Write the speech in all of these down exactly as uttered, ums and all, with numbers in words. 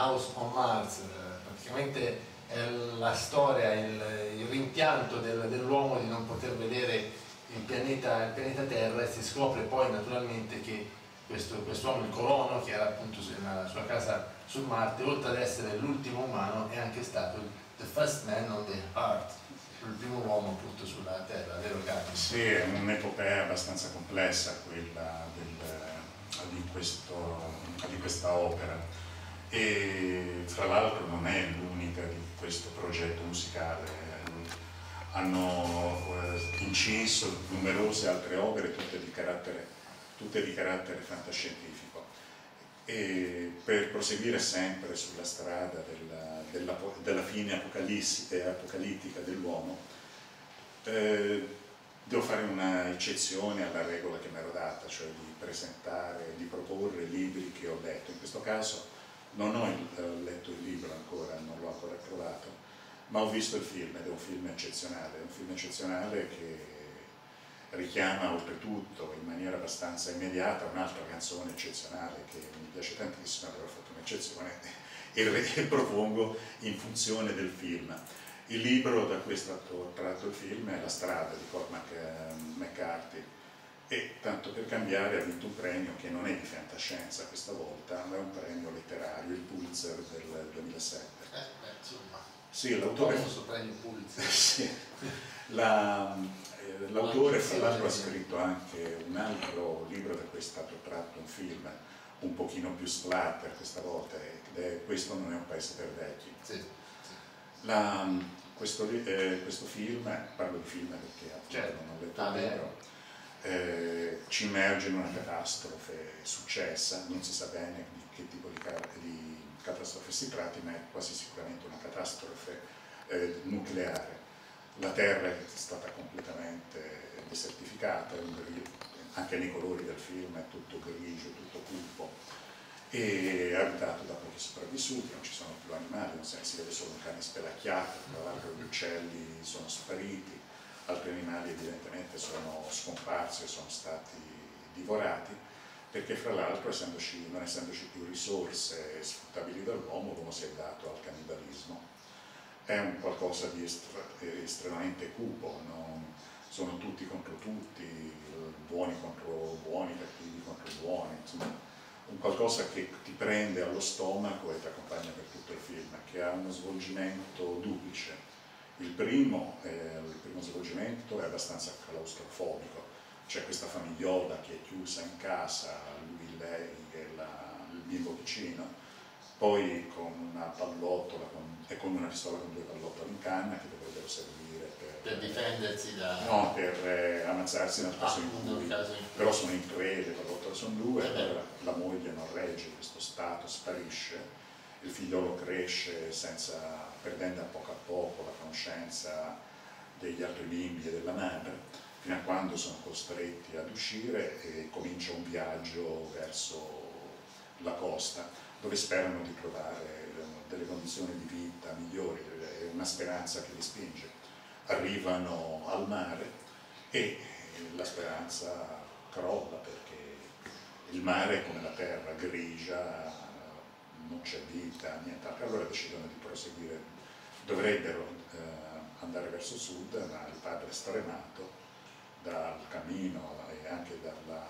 House on Mars, praticamente è la storia, il, il rimpianto del, dell'uomo di non poter vedere il pianeta, il pianeta Terra, e si scopre poi naturalmente che questo quest'uomo, il colono, che era appunto nella sua casa su Marte, oltre ad essere l'ultimo umano, è anche stato il the first man on the Earth, il primo uomo appunto sulla Terra, vero Carlo? Sì, è un'epopea abbastanza complessa quella del, di, questo, di questa opera, e fra l'altro non è l'unica di questo progetto musicale. Hanno eh, inciso numerose altre opere, tutte di carattere, tutte di carattere fantascientifico. E per proseguire sempre sulla strada della, della, della fine apocalittica dell'uomo, eh, devo fare una eccezione alla regola che mi ero data, cioè di presentare, di proporre libri che ho letto. In questo caso non ho il, letto il libro ancora, non l'ho ancora trovato, ma ho visto il film, ed è un film eccezionale, è un film eccezionale che richiama oltretutto in maniera abbastanza immediata un'altra canzone eccezionale che mi piace tantissimo, allora ho fatto un'eccezione e propongo in funzione del film. Il libro da cui è stato tratto il film è La strada di Cormac McCarthy, e tanto per cambiare ha vinto un premio che non è di fantascienza questa volta, ma è un premio letterario, il Pulitzer del duemilasette. Eh, beh, insomma, sì, l'autore premio Pulitzer. sì, l'autore fra l'altro ha scritto anche un altro libro da cui è stato tratto un film un pochino più splatter questa volta, ed è Questo non è un paese per vecchi. Sì, sì. La, questo, eh, questo film, parlo di film perché appunto certo, non ho letto il libro, eh, ci immerge in una catastrofe successa, non si sa bene di che tipo di, di catastrofe si tratti, ma è quasi sicuramente una catastrofe eh, nucleare. La Terra è stata completamente desertificata, anche nei colori del film è tutto grigio, tutto cupo, e è abitato da pochi sopravvissuti, non ci sono più animali, non si vede solo un cane spelacchiato, tra l'altro gli uccelli sono spariti, altri animali evidentemente sono scomparsi e sono stati divorati, perché fra l'altro non essendoci più risorse sfruttabili dall'uomo, l'uomo si è dato al cannibalismo. È un qualcosa di estra, estremamente cupo, non, sono tutti contro tutti, buoni contro buoni, cattivi contro buoni, insomma un qualcosa che ti prende allo stomaco e ti accompagna per tutto il film, che ha uno svolgimento duplice. Il primo, eh, il primo svolgimento è abbastanza claustrofobico, c'è questa famigliola che è chiusa in casa, lui, lei e la, il bimbo vicino, poi con una pallottola con, e con una pistola con due pallottole in canna che dovrebbero servire per, per difendersi da... no, per eh, ammazzarsi nel caso, ah, in cui, caso in cui però sono in tre, le pallottole sono due, allora la moglie non regge questo stato, sparisce, il figliolo cresce senza, perdendo a poco a poco la conoscenza degli altri bimbi e della madre, fino a quando sono costretti ad uscire e comincia un viaggio verso la costa, dove sperano di trovare delle condizioni di vita migliori, è una speranza che li spinge. Arrivano al mare e la speranza crolla, perché il mare è come la terra, grigia, non c'è vita, nient'altro. Allora decidono di proseguire, dovrebbero eh, andare verso sud, ma il padre è stremato dal cammino e anche dalla,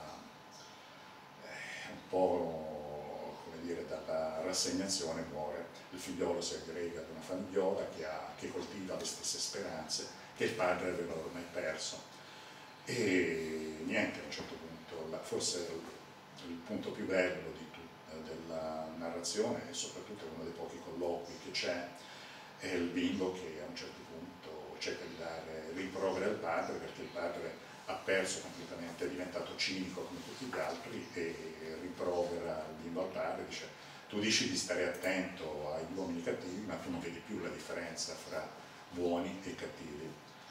eh, un po' dire, dalla rassegnazione, muore. Il figliolo si aggrega ad una famigliola che, ha, che coltiva le stesse speranze che il padre aveva ormai perso. E niente, a un certo punto, la, forse il, il punto più bello di tut, della narrazione, e soprattutto uno dei pochi colloqui che c'è, è il bimbo che a un certo punto cerca di dare rimproveri al padre, perché il padre ha perso completamente, è diventato cinico come tutti gli altri, e rimprovera il bimbo al padre, dice: tu dici di stare attento agli uomini cattivi, ma tu non vedi più la differenza fra buoni e cattivi.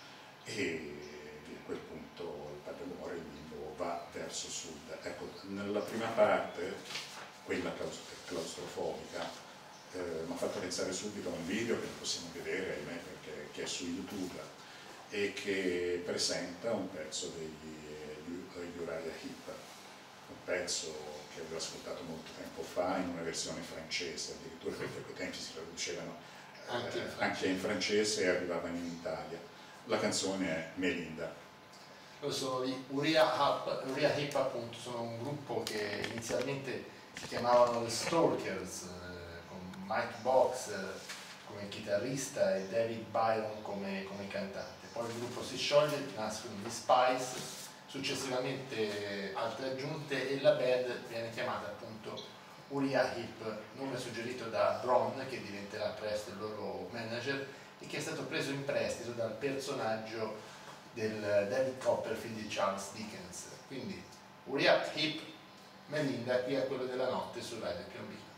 E a quel punto il padre muore e il bimbo va verso sud. Ecco, nella prima parte, quella claustrofobica, eh, mi ha fatto pensare subito a un video che non possiamo vedere, ahimè, perché che è su YouTube, e che presenta un pezzo degli Uriah Heep, pezzo che avevo ascoltato molto tempo fa in una versione francese, addirittura perché a quei tempi si traducevano eh, anche, in anche in francese e arrivavano in Italia. La canzone è Melinda. Loro sono di Uriah Heep, appunto, sono un gruppo che inizialmente si chiamavano The Stalkers, eh, con Mike Box eh, come chitarrista e David Byron come, come cantante. Poi il gruppo si scioglie, nascono gli Spice, successivamente altre aggiunte e la band viene chiamata appunto Uriah Heep, nome suggerito da Ron, che diventerà presto il loro manager e che è stato preso in prestito dal personaggio del David Copperfield di Charles Dickens. Quindi Uriah Heep, Melinda, qui a quello della notte su Radio Piombino.